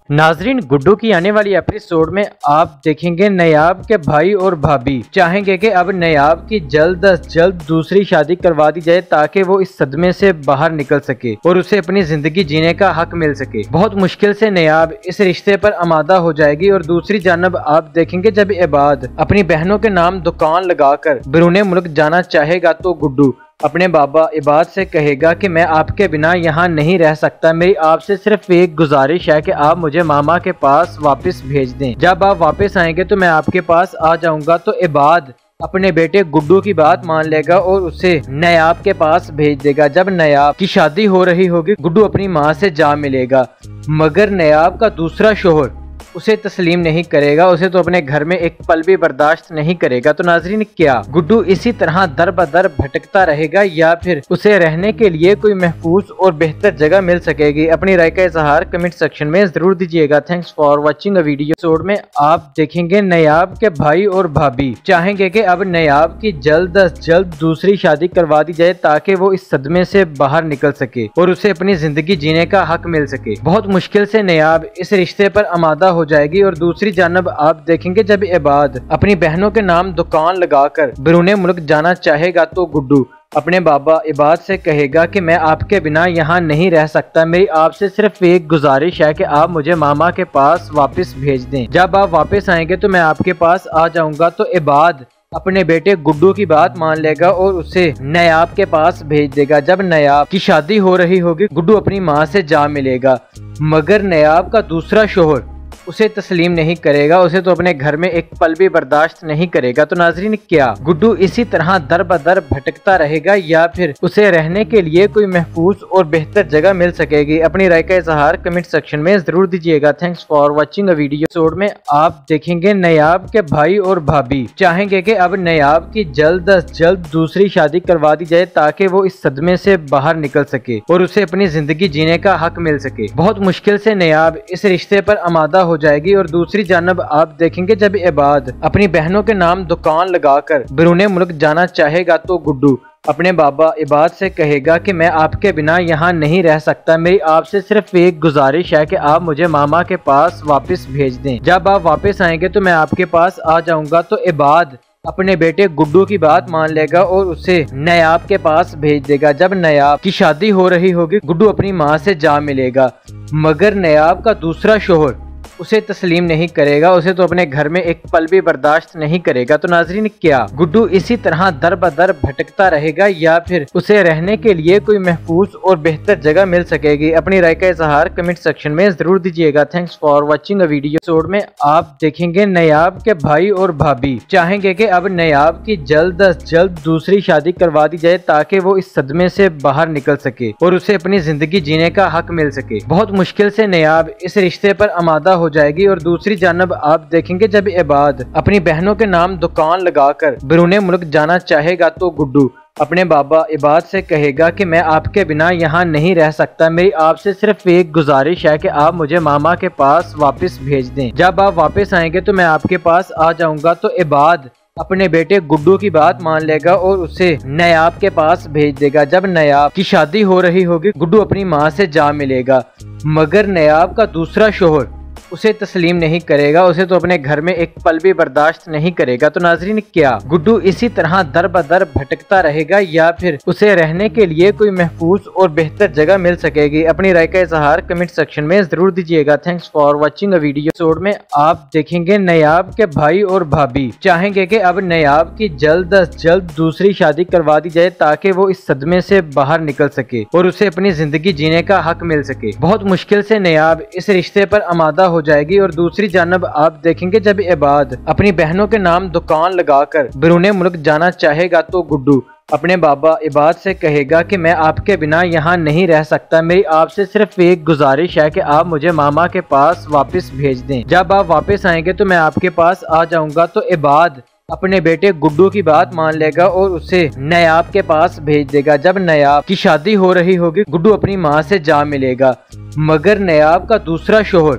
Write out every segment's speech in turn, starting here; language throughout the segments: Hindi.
नाजरीन, गुड्डू की आने वाली एपिसोड में आप देखेंगे नयाब के भाई और भाभी चाहेंगे कि अब नयाब की जल्द अज जल्द दूसरी शादी करवा दी जाए ताकि वो इस सदमे से बाहर निकल सके और उसे अपनी जिंदगी जीने का हक मिल सके। बहुत मुश्किल से नयाब इस रिश्ते पर आमादा हो जाएगी और दूसरी जानब आप देखेंगे जब इबाद अपनी बहनों के नाम दुकान लगाकर बैरून मुल्क जाना चाहेगा तो गुड्डू अपने बाबा इबाद से कहेगा कि मैं आपके बिना यहाँ नहीं रह सकता, मेरी आपसे सिर्फ एक गुजारिश है कि आप मुझे मामा के पास वापस भेज दें। जब आप वापस आएंगे तो मैं आपके पास आ जाऊंगा। तो इबाद अपने बेटे गुड्डू की बात मान लेगा और उसे नयाब के पास भेज देगा। जब नयाब की शादी हो रही होगी, गुड्डू अपनी माँ से जा मिलेगा, मगर नयाब का दूसरा शोहर उसे तस्लीम नहीं करेगा, उसे तो अपने घर में एक पल भी बर्दाश्त नहीं करेगा। तो नाजरीन, क्या गुड्डू इसी तरह दर बदर भटकता रहेगा या फिर उसे रहने के लिए कोई महफूज और बेहतर जगह मिल सकेगी? अपनी राय का इजहार कमेंट सेक्शन में जरूर दीजिएगा। Thanks for watching a video. Episode में आप देखेंगे नयाब के भाई और भाभी चाहेंगे कि अब नयाब की जल्द अज जल्द दूसरी शादी करवा दी जाए ताकि वो इस सदमे से बाहर निकल सके और उसे अपनी जिंदगी जीने का हक मिल सके। बहुत मुश्किल से नयाब इस रिश्ते पर आमादा हो जाएगी और दूसरी जानब आप देखेंगे जब इबाद अपनी बहनों के नाम दुकान लगाकर बैरून मुल्क जाना चाहेगा तो गुड्डू अपने बाबा इबाद से कहेगा कि मैं आपके बिना यहाँ नहीं रह सकता, मेरी आपसे सिर्फ एक गुजारिश है कि आप मुझे मामा के पास वापस भेज दें। जब आप वापस आएंगे तो मैं आपके पास आ जाऊंगा। तो इबाद अपने बेटे गुड्डू की बात मान लेगा और उसे नयाब के पास भेज देगा। जब नयाब की शादी हो रही होगी, गुड्डू अपनी माँ से जा मिलेगा, मगर नयाब का दूसरा शोहर उसे तस्लीम नहीं करेगा, उसे तो अपने घर में एक पल भी बर्दाश्त नहीं करेगा। तो नाजरीन, क्या गुड्डू इसी तरह दर बदर भटकता रहेगा या फिर उसे रहने के लिए कोई महफूज और बेहतर जगह मिल सकेगी? अपनी राय का इजहार कमेंट सेक्शन में जरूर दीजिएगा। Thanks for watching a video. Episode में आप देखेंगे नयाब के भाई और भाभी चाहेंगे कि अब नयाब की जल्द अज जल्द दूसरी शादी करवा दी जाए ताकि वो इस सदमे से बाहर निकल सके और उसे अपनी जिंदगी जीने का हक मिल सके। बहुत मुश्किल से नयाब इस रिश्ते पर आमादा हो जाएगी और दूसरी जानब आप देखेंगे जब इबाद अपनी बहनों के नाम दुकान लगाकर बैरून मुल्क जाना चाहेगा तो गुड्डू अपने बाबा इबाद से कहेगा कि मैं आपके बिना यहाँ नहीं रह सकता, मेरी आपसे सिर्फ एक गुजारिश है कि आप मुझे मामा के पास वापस भेज दें। जब आप वापस आएंगे तो मैं आपके पास आ जाऊंगा। तो इबाद अपने बेटे गुड्डू की बात मान लेगा और उसे नयाब के पास भेज देगा। जब नयाब की शादी हो रही होगी, गुड्डू अपनी माँ से जा मिलेगा, मगर नयाब का दूसरा शोहर उसे तस्लीम नहीं करेगा, उसे तो अपने घर में एक पल भी बर्दाश्त नहीं करेगा। तो नाजरीन, क्या गुड्डू इसी तरह दर बदर भटकता रहेगा या फिर उसे रहने के लिए कोई महफूज और बेहतर जगह मिल सकेगी? अपनी राय का इजहार कमेंट सेक्शन में जरूर दीजिएगा। Thanks for watching a video. Episode में आप देखेंगे नयाब के भाई और भाभी चाहेंगे कि अब नयाब की जल्द अज जल्द दूसरी शादी करवा दी जाए ताकि वो इस सदमे से बाहर निकल सके और उसे अपनी जिंदगी जीने का हक मिल सके। बहुत मुश्किल से नयाब इस रिश्ते पर आमादा हो जाएगी और दूसरी जानब आप देखेंगे जब इबाद अपनी बहनों के नाम दुकान लगाकर बैरून मुल्क जाना चाहेगा तो गुड्डू अपने बाबा इबाद से कहेगा कि मैं आपके बिना यहाँ नहीं रह सकता, मेरी आपसे सिर्फ एक गुजारिश है कि आप मुझे मामा के पास वापस भेज दें। जब आप वापस आएंगे तो मैं आपके पास आ जाऊंगा। तो इबाद अपने बेटे गुड्डू की बात मान लेगा और उसे नयाब के पास भेज देगा। जब नयाब की शादी हो रही होगी, गुड्डू अपनी माँ से जा मिलेगा, मगर नयाब का दूसरा शोहर उसे तस्लीम नहीं करेगा, उसे तो अपने घर में एक पल भी बर्दाश्त नहीं करेगा। तो नाजरीन, क्या गुड्डू इसी तरह दर बदर भटकता रहेगा या फिर उसे रहने के लिए कोई महफूज और बेहतर जगह मिल सकेगी? अपनी राय का इजहार कमेंट सेक्शन में जरूर दीजिएगा। Thanks for watching a video. Episode में आप देखेंगे नयाब के भाई और भाभी चाहेंगे कि अब नयाब की जल्द अज जल्द दूसरी शादी करवा दी जाए ताकि वो इस सदमे से बाहर निकल सके और उसे अपनी जिंदगी जीने का हक मिल सके। बहुत मुश्किल से नयाब इस रिश्ते पर आमादा हो जाएगी और दूसरी जानब आप देखेंगे जब इबाद अपनी बहनों के नाम दुकान लगाकर बैरून मुल्क जाना चाहेगा तो गुड्डू अपने बाबा इबाद से कहेगा कि मैं आपके बिना यहाँ नहीं रह सकता, मेरी आपसे सिर्फ एक गुजारिश है कि आप मुझे मामा के पास वापस भेज दें। जब आप वापस आएंगे तो मैं आपके पास आ जाऊंगा। तो इबाद अपने बेटे गुड्डू की बात मान लेगा और उसे नयाब के पास भेज देगा। जब नयाब की शादी हो रही होगी, गुड्डू अपनी माँ से जा मिलेगा, मगर नयाब का दूसरा शोहर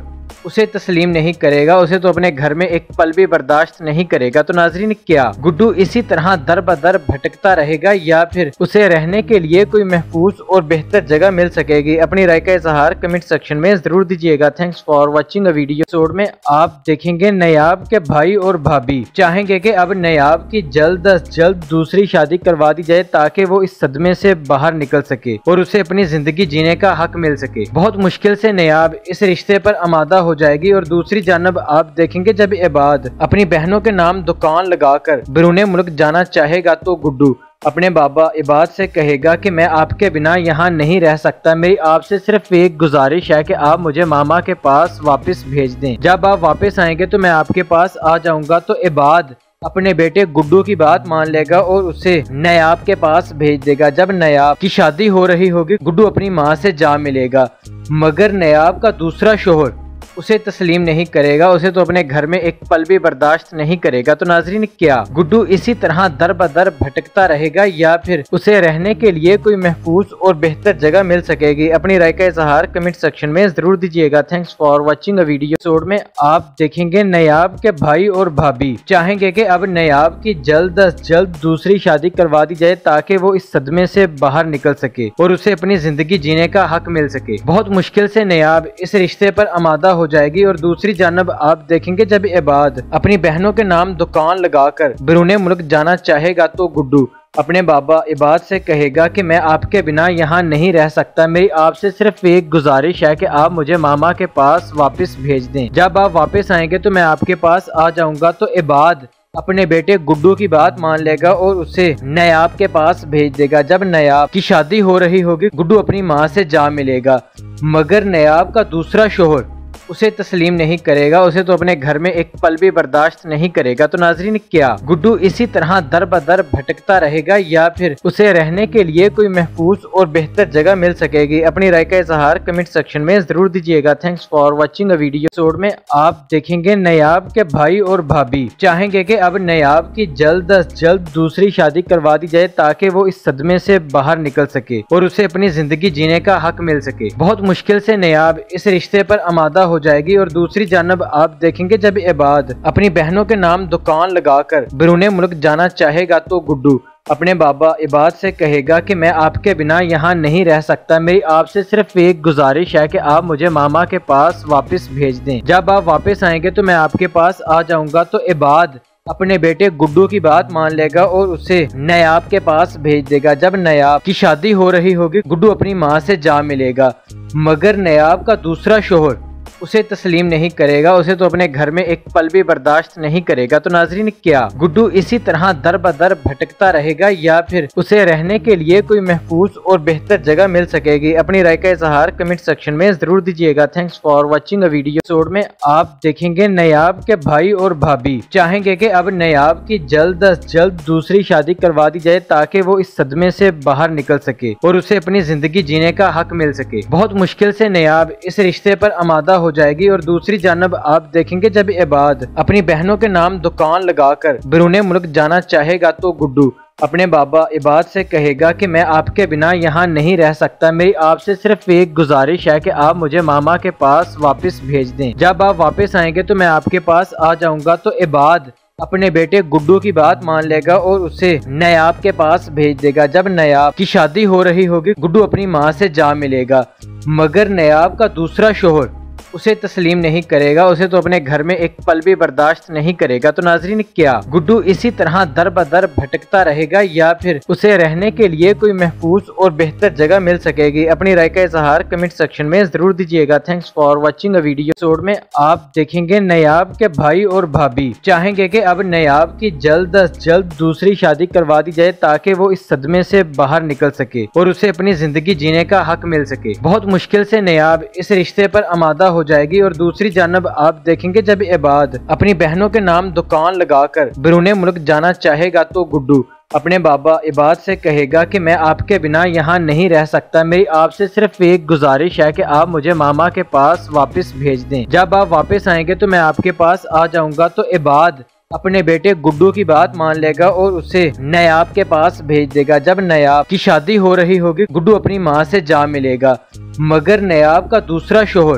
उसे तस्लीम नहीं करेगा, उसे तो अपने घर में एक पल भी बर्दाश्त नहीं करेगा। तो नाज़रीन, क्या गुड्डू इसी तरह दर बदर भटकता रहेगा या फिर उसे रहने के लिए कोई महफूज और बेहतर जगह मिल सकेगी? अपनी राय का इजहार कमेंट सेक्शन में जरूर दीजिएगा। Thanks for watching a video. Episode में आप देखेंगे नयाब के भाई और भाभी चाहेंगे कि अब नयाब की जल्द अज जल्द दूसरी शादी करवा दी जाए ताकि वो इस सदमे से बाहर निकल सके और उसे अपनी जिंदगी जीने का हक मिल सके। बहुत मुश्किल से नयाब इस रिश्ते पर आमादा हो जाएगी और दूसरी जानब आप देखेंगे जब इबाद अपनी बहनों के नाम दुकान लगाकर बैरून मुल्क जाना चाहेगा तो गुड्डू अपने बाबा इबाद से कहेगा कि मैं आपके बिना यहाँ नहीं रह सकता, मेरी आपसे सिर्फ एक गुजारिश है कि आप मुझे मामा के पास वापस भेज दें। जब आप वापस आएंगे तो मैं आपके पास आ जाऊंगा। तो इबाद अपने बेटे गुड्डू की बात मान लेगा और उसे नयाब के पास भेज देगा। जब नयाब की शादी हो रही होगी गुड्डू अपनी माँ से जा मिलेगा, मगर नयाब का दूसरा शोहर उसे तस्लीम नहीं करेगा, उसे तो अपने घर में एक पल भी बर्दाश्त नहीं करेगा। तो नाज़रीन, क्या गुड्डू इसी तरह दर बदर भटकता रहेगा या फिर उसे रहने के लिए कोई महफूज और बेहतर जगह मिल सकेगी? अपनी राय का इजहार कमेंट सेक्शन में जरूर दीजिएगा। Thanks for watching a video. Episode में आप देखेंगे नयाब के भाई और भाभी चाहेंगे कि अब नयाब की जल्द अज जल्द दूसरी शादी करवा दी जाए ताकि वो इस सदमे से बाहर निकल सके और उसे अपनी जिंदगी जीने का हक मिल सके। बहुत मुश्किल से नयाब इस रिश्ते पर आमादा हो जाएगी और दूसरी जानब आप देखेंगे जब इबाद अपनी बहनों के नाम दुकान लगाकर बैरून मुल्क जाना चाहेगा तो गुड्डू अपने बाबा इबाद से कहेगा कि मैं आपके बिना यहाँ नहीं रह सकता, मेरी आपसे सिर्फ एक गुजारिश है कि आप मुझे मामा के पास वापस भेज दें। जब आप वापस आएंगे तो मैं आपके पास आ जाऊंगा। तो इबाद अपने बेटे गुड्डू की बात मान लेगा और उसे नयाब के पास भेज देगा। जब नयाब की शादी हो रही होगी गुड्डू अपनी माँ से जा मिलेगा, मगर नयाब का दूसरा शोहर उसे तस्लीम नहीं करेगा, उसे तो अपने घर में एक पल भी बर्दाश्त नहीं करेगा। तो नाज़रीन, क्या गुड्डू इसी तरह दर बदर भटकता रहेगा या फिर उसे रहने के लिए कोई महफूज और बेहतर जगह मिल सकेगी? अपनी राय का इजहार कमेंट सेक्शन में जरूर दीजिएगा। Thanks for watching a video. Episode में आप देखेंगे नयाब के भाई और भाभी चाहेंगे कि अब नयाब की जल्द अज जल्द दूसरी शादी करवा दी जाए ताकि वो इस सदमे से बाहर निकल सके और उसे अपनी जिंदगी जीने का हक मिल सके। बहुत मुश्किल से नयाब इस रिश्ते पर आमादा हो जाएगी और दूसरी जानब आप देखेंगे जब इबाद अपनी बहनों के नाम दुकान लगाकर बैरून मुल्क जाना चाहेगा तो गुड्डू अपने बाबा इबाद से कहेगा कि मैं आपके बिना यहाँ नहीं रह सकता, मेरी आपसे सिर्फ एक गुजारिश है कि आप मुझे मामा के पास वापस भेज दें। जब आप वापस आएंगे तो मैं आपके पास आ जाऊंगा। तो इबाद अपने बेटे गुड्डू की बात मान लेगा और उसे नयाब के पास भेज देगा। जब नयाब की शादी हो रही होगी गुड्डू अपनी माँ से जा मिलेगा, मगर नयाब का दूसरा शोहर उसे तस्लीम नहीं करेगा, उसे तो अपने घर में एक पल भी बर्दाश्त नहीं करेगा। तो नाज़रीन, क्या गुड्डू इसी तरह दर बदर भटकता रहेगा या फिर उसे रहने के लिए कोई महफूज और बेहतर जगह मिल सकेगी? अपनी राय का इजहार कमेंट सेक्शन में जरूर दीजिएगा। Thanks for watching a video. Episode में आप देखेंगे नयाब के भाई और भाभी चाहेंगे कि अब नयाब की जल्द अज जल्द दूसरी शादी करवा दी जाए ताकि वो इस सदमे से बाहर निकल सके और उसे अपनी जिंदगी जीने का हक मिल सके। बहुत मुश्किल से नयाब इस रिश्ते पर आमादा हो जाएगी और दूसरी जानब आप देखेंगे जब इबाद अपनी बहनों के नाम दुकान लगाकर बैरून मुल्क जाना चाहेगा तो गुड्डू अपने बाबा इबाद से कहेगा कि मैं आपके बिना यहाँ नहीं रह सकता, मेरी आपसे सिर्फ एक गुजारिश है कि आप मुझे मामा के पास वापस भेज दें। जब आप वापस आएंगे तो मैं आपके पास आ जाऊंगा। तो इबाद अपने बेटे गुड्डू की बात मान लेगा और उसे नयाब के पास भेज देगा। जब नयाब की शादी हो रही होगी गुड्डू अपनी माँ से जा मिलेगा, मगर नयाब का दूसरा शोहर उसे तस्लीम नहीं करेगा, उसे तो अपने घर में एक पल भी बर्दाश्त नहीं करेगा। तो नाज़रीन, क्या गुड्डू इसी तरह दर बदर भटकता रहेगा या फिर उसे रहने के लिए कोई महफूज और बेहतर जगह मिल सकेगी? अपनी राय का इजहार कमेंट सेक्शन में जरूर दीजिएगा। Thanks for watching a video. Episode में आप देखेंगे नयाब के भाई और भाभी चाहेंगे कि अब नयाब की जल्द अज जल्द दूसरी शादी करवा दी जाए ताकि वो इस सदमे से बाहर निकल सके और उसे अपनी जिंदगी जीने का हक मिल सके। बहुत मुश्किल से नयाब इस रिश्ते पर आमादा हो जाएगी और दूसरी जानब आप देखेंगे जब इबाद अपनी बहनों के नाम दुकान लगाकर बैरून मुल्क जाना चाहेगा तो गुड्डू अपने बाबा इबाद से कहेगा कि मैं आपके बिना यहाँ नहीं रह सकता, मेरी आपसे सिर्फ एक गुजारिश है कि आप मुझे मामा के पास वापस भेज दें। जब आप वापस आएंगे तो मैं आपके पास आ जाऊंगा। तो इबाद अपने बेटे गुड्डू की बात मान लेगा और उसे नयाब के पास भेज देगा। जब नयाब की शादी हो रही होगी गुड्डू अपनी माँ से जा मिलेगा, मगर नयाब का दूसरा शोहर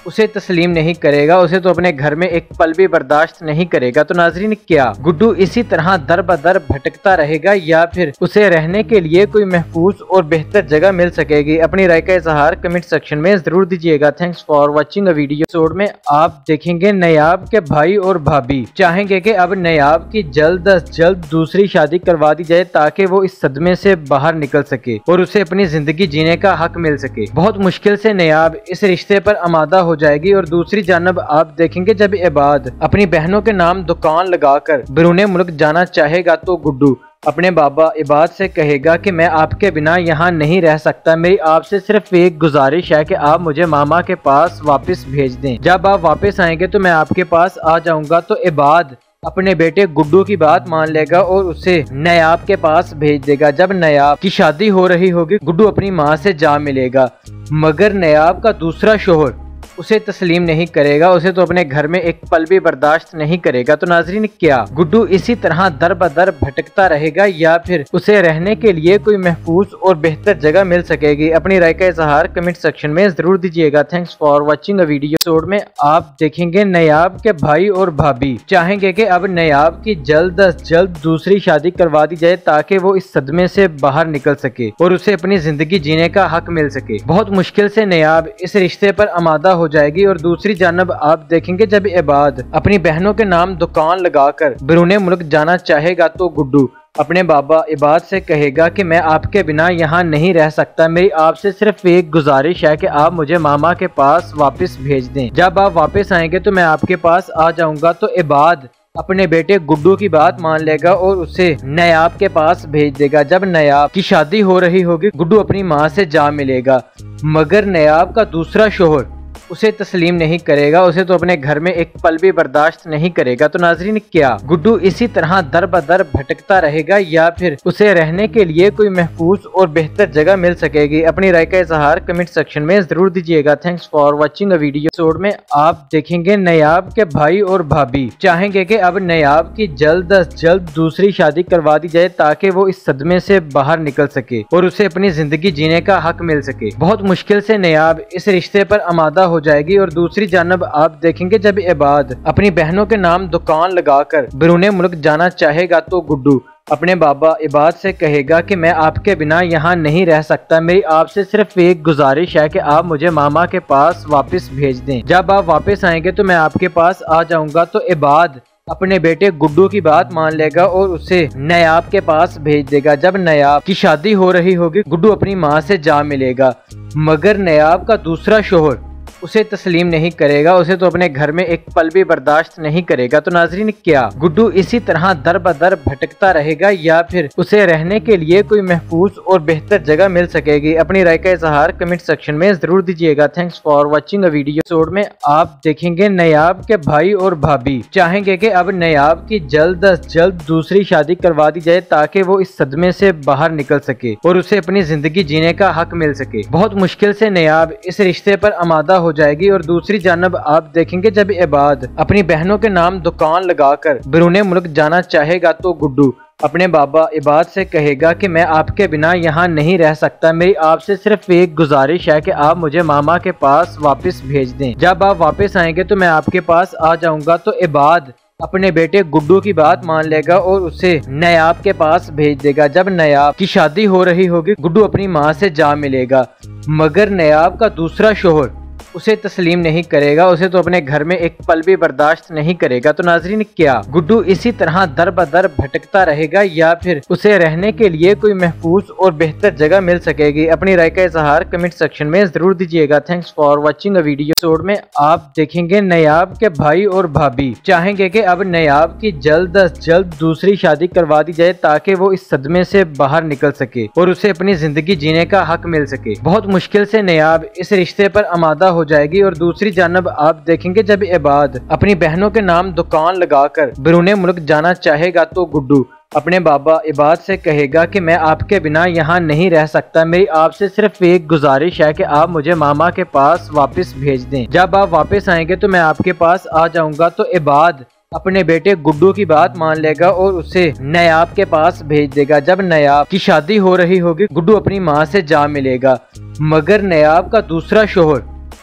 उसे तस्लीम नहीं करेगा, उसे तो अपने घर में एक पल भी बर्दाश्त नहीं करेगा। तो नाज़रीन, क्या गुड्डू इसी तरह दर बदर भटकता रहेगा या फिर उसे रहने के लिए कोई महफूज और बेहतर जगह मिल सकेगी? अपनी राय का इजहार कमेंट सेक्शन में जरूर दीजिएगा। Thanks for watching a video. Episode में आप देखेंगे नयाब के भाई और भाभी चाहेंगे कि अब नयाब की जल्द अज जल्द दूसरी शादी करवा दी जाए ताकि वो इस सदमे से बाहर निकल सके और उसे अपनी जिंदगी जीने का हक मिल सके। बहुत मुश्किल से नयाब इस रिश्ते पर आमादा हो जाएगी और दूसरी जानब आप देखेंगे जब इबाद अपनी बहनों के नाम दुकान लगाकर बैरून मुल्क जाना चाहेगा तो गुड्डू अपने बाबा इबाद से कहेगा कि मैं आपके बिना यहाँ नहीं रह सकता, मेरी आपसे सिर्फ एक गुजारिश है कि आप मुझे मामा के पास वापस भेज दें। जब आप वापस आएंगे तो मैं आपके पास आ जाऊंगा। तो इबाद अपने बेटे गुड्डू की बात मान लेगा और उसे नयाब के पास भेज देगा। जब नयाब की शादी हो रही होगी गुड्डू अपनी माँ से जा मिलेगा, मगर नयाब का दूसरा शोहर उसे तस्लीम नहीं करेगा, उसे तो अपने घर में एक पल भी बर्दाश्त नहीं करेगा। तो नाज़रीन, क्या गुड्डू इसी तरह दर बदर भटकता रहेगा या फिर उसे रहने के लिए कोई महफूज और बेहतर जगह मिल सकेगी? अपनी राय का इजहार कमेंट सेक्शन में जरूर दीजिएगा। Thanks for watching a video. Episode में आप देखेंगे नयाब के भाई और भाभी चाहेंगे कि अब नयाब की जल्द अज जल्द दूसरी शादी करवा दी जाए ताकि वो इस सदमे से बाहर निकल सके और उसे अपनी जिंदगी जीने का हक मिल सके। बहुत मुश्किल से नयाब इस रिश्ते पर आमादा हो जाएगी और दूसरी जानब आप देखेंगे जब इबाद अपनी बहनों के नाम दुकान लगाकर बैरून मुल्क जाना चाहेगा तो गुड्डू अपने बाबा इबाद से कहेगा कि मैं आपके बिना यहाँ नहीं रह सकता, मेरी आपसे सिर्फ एक गुजारिश है कि आप मुझे मामा के पास वापस भेज दें। जब आप वापस आएंगे तो मैं आपके पास आ जाऊंगा। तो इबाद अपने बेटे गुड्डू की बात मान लेगा और उसे नयाब के पास भेज देगा। जब नयाब की शादी हो रही होगी गुड्डू अपनी माँ से जा मिलेगा, मगर नयाब का दूसरा शोहर उसे तस्लीम नहीं करेगा, उसे तो अपने घर में एक पल भी बर्दाश्त नहीं करेगा। तो नाज़रीन, क्या गुड्डू इसी तरह दर बदर भटकता रहेगा या फिर उसे रहने के लिए कोई महफूज और बेहतर जगह मिल सकेगी? अपनी राय का इजहार कमेंट सेक्शन में जरूर दीजिएगा। Thanks for watching a video. Episode में आप देखेंगे नयाब के भाई और भाभी चाहेंगे कि अब नयाब की जल्द अज जल्द दूसरी शादी करवा दी जाए ताकि वो इस सदमे से बाहर निकल सके और उसे अपनी जिंदगी जीने का हक मिल सके। बहुत मुश्किल से नयाब इस रिश्ते पर आमादा हो जाएगी और दूसरी जानब आप देखेंगे जब इबाद अपनी बहनों के नाम दुकान लगाकर बैरून मुल्क जाना चाहेगा तो गुड्डू अपने बाबा इबाद से कहेगा कि मैं आपके बिना यहाँ नहीं रह सकता, मेरी आपसे सिर्फ एक गुजारिश है कि आप मुझे मामा के पास वापस भेज दें। जब आप वापस आएंगे तो मैं आपके पास आ जाऊंगा। तो इबाद अपने बेटे गुड्डू की बात मान लेगा और उसे नयाब के पास भेज देगा। जब नयाब की शादी हो रही होगी गुड्डू अपनी माँ से जा मिलेगा, मगर नयाब का दूसरा शोहर उसे तस्लीम नहीं करेगा, उसे तो अपने घर में एक पल भी बर्दाश्त नहीं करेगा। तो नाज़रीन, क्या गुड्डू इसी तरह दर बदर भटकता रहेगा या फिर उसे रहने के लिए कोई महफूज और बेहतर जगह मिल सकेगी? अपनी राय का इजहार कमेंट सेक्शन में जरूर दीजिएगा। Thanks for watching a video. Episode में आप देखेंगे नयाब के भाई और भाभी चाहेंगे कि अब नयाब की जल्द अज जल्द दूसरी शादी करवा दी जाए ताकि वो इस सदमे से बाहर निकल सके और उसे अपनी जिंदगी जीने का हक मिल सके। बहुत मुश्किल से नयाब इस रिश्ते पर आमादा हो जाएगी और दूसरी जानब आप देखेंगे जब इबाद अपनी बहनों के नाम दुकान लगाकर बैरून मुल्क जाना चाहेगा तो गुड्डू अपने बाबा इबाद से कहेगा कि मैं आपके बिना यहाँ नहीं रह सकता, मेरी आपसे सिर्फ एक गुजारिश है कि आप मुझे मामा के पास वापस भेज दें। जब आप वापस आएंगे तो मैं आपके पास आ जाऊंगा। तो इबाद अपने बेटे गुड्डू की बात मान लेगा और उसे नयाब के पास भेज देगा। जब नयाब की शादी हो रही होगी गुड्डू अपनी माँ से जा मिलेगा, मगर नयाब का दूसरा शोहर उसे तस्लीम नहीं करेगा, उसे तो अपने घर में एक पल भी बर्दाश्त नहीं करेगा। तो नाज़रीन, क्या गुड्डू इसी तरह दर बदर भटकता रहेगा या फिर उसे रहने के लिए कोई महफूज और बेहतर जगह मिल सकेगी? अपनी राय का इजहार कमेंट सेक्शन में जरूर दीजिएगा। Thanks for watching a video. Episode में आप देखेंगे नयाब के भाई और भाभी चाहेंगे कि अब नयाब की जल्द अज जल्द दूसरी शादी करवा दी जाए ताकि वो इस सदमे से बाहर निकल सके और उसे अपनी जिंदगी जीने का हक मिल सके। बहुत मुश्किल से नयाब इस रिश्ते पर आमादा हो जाएगी और दूसरी जानब आप देखेंगे जब इबाद अपनी बहनों के नाम दुकान लगाकर बैरून मुल्क जाना चाहेगा तो गुड्डू अपने बाबा इबाद से कहेगा कि मैं आपके बिना यहाँ नहीं रह सकता, मेरी आपसे सिर्फ एक गुजारिश है कि आप मुझे मामा के पास वापस भेज दें। जब आप वापस आएंगे तो मैं आपके पास आ जाऊंगा। तो इबाद अपने बेटे गुड्डू की बात मान लेगा और उसे नयाब के पास भेज देगा। जब नयाब की शादी हो रही होगी गुड्डू अपनी माँ से जा मिलेगा, मगर नयाब का दूसरा शोहर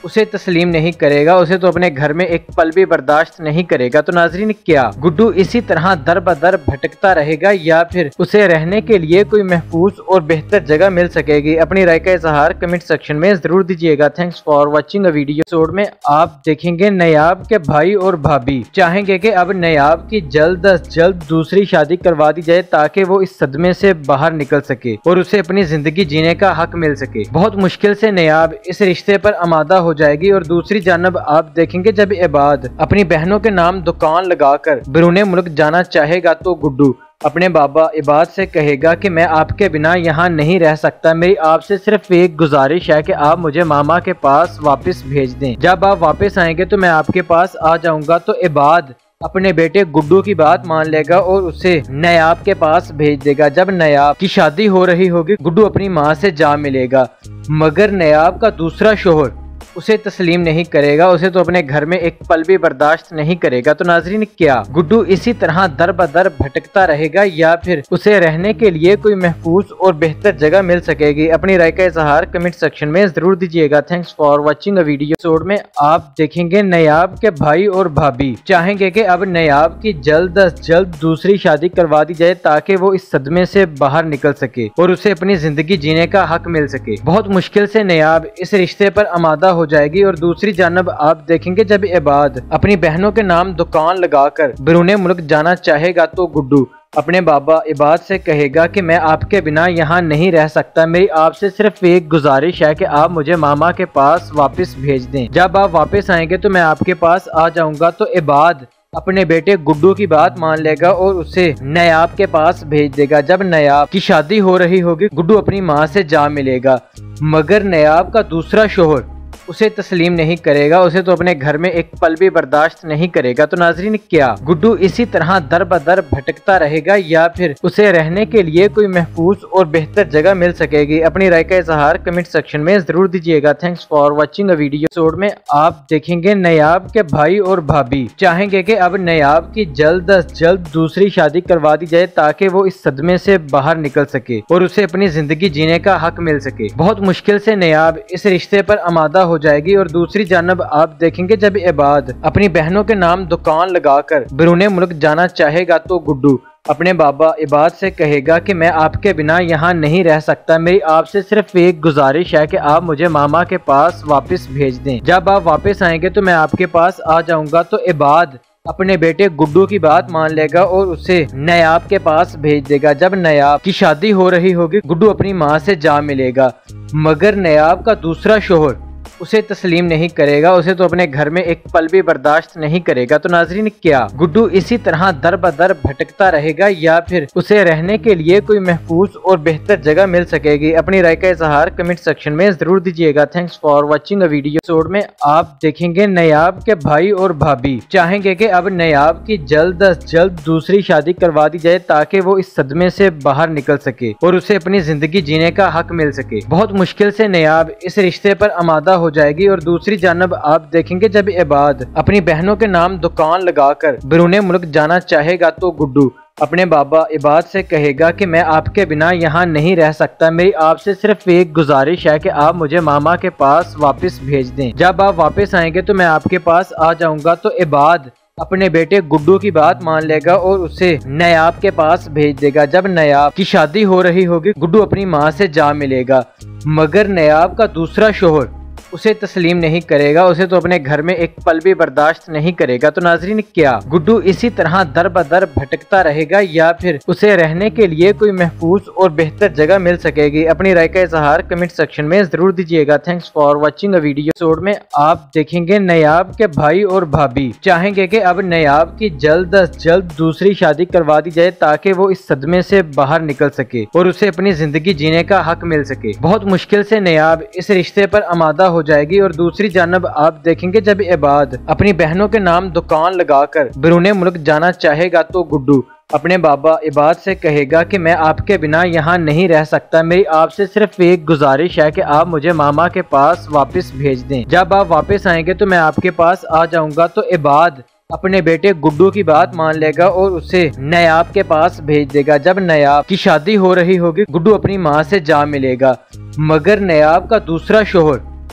उसे तस्लीम नहीं करेगा, उसे तो अपने घर में एक पल भी बर्दाश्त नहीं करेगा। तो नाजरीन, क्या गुड्डू इसी तरह दर बदर भटकता रहेगा या फिर उसे रहने के लिए कोई महफूज और बेहतर जगह मिल सकेगी? अपनी राय का इजहार कमेंट सेक्शन में जरूर दीजिएगा। Thanks for watching a video. Episode में आप देखेंगे नयाब के भाई और भाभी चाहेंगे कि अब नयाब की जल्द अज जल्द दूसरी शादी करवा दी जाए ताकि वो इस सदमे से बाहर निकल सके और उसे अपनी जिंदगी जीने का हक मिल सके। बहुत मुश्किल से नयाब इस रिश्ते पर आमादा हो जाएगी और दूसरी जानब आप देखेंगे जब इबाद अपनी बहनों के नाम दुकान लगाकर बैरूने मुल्क जाना चाहेगा तो गुड्डू अपने बाबा इबाद से कहेगा कि मैं आपके बिना यहाँ नहीं रह सकता, मेरी आपसे सिर्फ एक गुजारिश है कि आप मुझे मामा के पास वापस भेज दें। जब आप वापस आएंगे तो मैं आपके पास आ जाऊंगा। तो इबाद अपने बेटे गुड्डू की बात मान लेगा और उसे नयाब के पास भेज देगा। जब नयाब की शादी हो रही होगी गुड्डू अपनी माँ से जा मिलेगा, मगर नयाब का दूसरा शोहर उसे तस्लीम नहीं करेगा, उसे तो अपने घर में एक पल भी बर्दाश्त नहीं करेगा। तो नाजरीन, क्या गुड्डू इसी तरह दर बदर भटकता रहेगा या फिर उसे रहने के लिए कोई महफूज और बेहतर जगह मिल सकेगी? अपनी राय का इजहार कमेंट सेक्शन में जरूर दीजिएगा। Thanks for watching a video. Episode में आप देखेंगे नयाब के भाई और भाभी चाहेंगे कि अब नयाब की जल्द अज जल्द दूसरी शादी करवा दी जाए ताकि वो इस सदमे से बाहर निकल सके और उसे अपनी जिंदगी जीने का हक मिल सके। बहुत मुश्किल से नयाब इस रिश्ते पर आमादा हो जाएगी और दूसरी जानब आप देखेंगे जब इबाद अपनी बहनों के नाम दुकान लगाकर बैरूने मुल्क जाना चाहेगा तो गुड्डू अपने बाबा इबाद से कहेगा कि मैं आपके बिना यहाँ नहीं रह सकता, मेरी आपसे सिर्फ एक गुजारिश है कि आप मुझे मामा के पास वापस भेज दें। जब आप वापस आएंगे तो मैं आपके पास आ जाऊंगा। तो इबाद अपने बेटे गुड्डू की बात मान लेगा और उसे नयाब के पास भेज देगा। जब नयाब की शादी हो रही होगी गुड्डू अपनी माँ से जा मिलेगा, मगर नयाब का दूसरा शोहर उसे तस्लीम नहीं करेगा, उसे तो अपने घर में एक पल भी बर्दाश्त नहीं करेगा। तो नाजरीन, क्या गुड्डू इसी तरह दर बदर भटकता रहेगा या फिर उसे रहने के लिए कोई महफूज और बेहतर जगह मिल सकेगी? अपनी राय का इजहार कमेंट सेक्शन में जरूर दीजिएगा। Thanks for watching a video. Episode में आप देखेंगे नयाब के भाई और भाभी चाहेंगे कि अब नयाब की जल्द अज जल्द दूसरी शादी करवा दी जाए ताकि वो इस सदमे से बाहर निकल सके और उसे अपनी जिंदगी जीने का हक मिल सके। बहुत मुश्किल से नयाब इस रिश्ते पर आमादा हो जाएगी और दूसरी जानब आप देखेंगे जब इबाद अपनी बहनों के नाम दुकान लगाकर बैरूने मुल्क जाना चाहेगा तो गुड्डू अपने बाबा इबाद से कहेगा कि मैं आपके बिना यहाँ नहीं रह सकता, मेरी आपसे सिर्फ एक गुजारिश है कि आप मुझे मामा के पास वापस भेज दें। जब आप वापस आएंगे तो मैं आपके पास आ जाऊंगा। तो इबाद अपने बेटे गुड्डू की बात मान लेगा और उसे नयाब के पास भेज देगा। जब नयाब की शादी हो रही होगी गुड्डू अपनी माँ से जा मिलेगा, मगर नयाब का दूसरा शोहर उसे तस्लीम नहीं करेगा, उसे तो अपने घर में एक पल भी बर्दाश्त नहीं करेगा। तो नाजरीन, क्या गुड्डू इसी तरह दर बदर भटकता रहेगा या फिर उसे रहने के लिए कोई महफूज और बेहतर जगह मिल सकेगी? अपनी राय का इजहार कमेंट सेक्शन में जरूर दीजिएगा। Thanks for watching a video. Episode में आप देखेंगे नयाब के भाई और भाभी चाहेंगे कि अब नयाब की जल्द अज जल्द दूसरी शादी करवा दी जाए ताकि वो इस सदमे से बाहर निकल सके और उसे अपनी जिंदगी जीने का हक मिल सके। बहुत मुश्किल से नयाब इस रिश्ते पर आमादा हो जाएगी और दूसरी जानब आप देखेंगे जब इबाद अपनी बहनों के नाम दुकान लगाकर बैरूने मुल्क जाना चाहेगा तो गुड्डू अपने बाबा इबाद से कहेगा कि मैं आपके बिना यहाँ नहीं रह सकता, मेरी आपसे सिर्फ एक गुजारिश है कि आप मुझे मामा के पास वापस भेज दें। जब आप वापस आएंगे तो मैं आपके पास आ जाऊंगा। तो इबाद अपने बेटे गुड्डू की बात मान लेगा और उसे नयाब के पास भेज देगा। जब नयाब की शादी हो रही होगी गुड्डू अपनी माँ से जा मिलेगा, मगर नयाब का दूसरा शोहर उसे तस्लीम नहीं करेगा, उसे तो अपने घर में एक पल भी बर्दाश्त नहीं करेगा। तो नाजरीन, क्या गुड्डू इसी तरह दर बदर भटकता रहेगा या फिर उसे रहने के लिए कोई महफूज और बेहतर जगह मिल सकेगी? अपनी राय का इजहार कमेंट सेक्शन में जरूर दीजिएगा। Thanks for watching a video. Episode में आप देखेंगे नयाब के भाई और भाभी चाहेंगे कि अब नयाब की जल्द अज जल्द दूसरी शादी करवा दी जाए ताकि वो इस सदमे से बाहर निकल सके और उसे अपनी जिंदगी जीने का हक मिल सके। बहुत मुश्किल से नयाब इस रिश्ते पर आमादा हो जाएगी और दूसरी जानब आप देखेंगे जब इबाद अपनी बहनों के नाम दुकान लगाकर बैरूने मुल्क जाना चाहेगा तो गुड्डू अपने बाबा इबाद से कहेगा कि मैं आपके बिना यहाँ नहीं रह सकता, मेरी आपसे सिर्फ एक गुजारिश है कि आप मुझे मामा के पास वापस भेज दें। जब आप वापस आएंगे तो मैं आपके पास आ जाऊंगा। तो इबाद अपने बेटे गुड्डू की बात मान लेगा और उसे नयाब के पास भेज देगा। जब नयाब की शादी हो रही होगी गुड्डू अपनी माँ से जा मिलेगा, मगर नयाब का दूसरा शोहर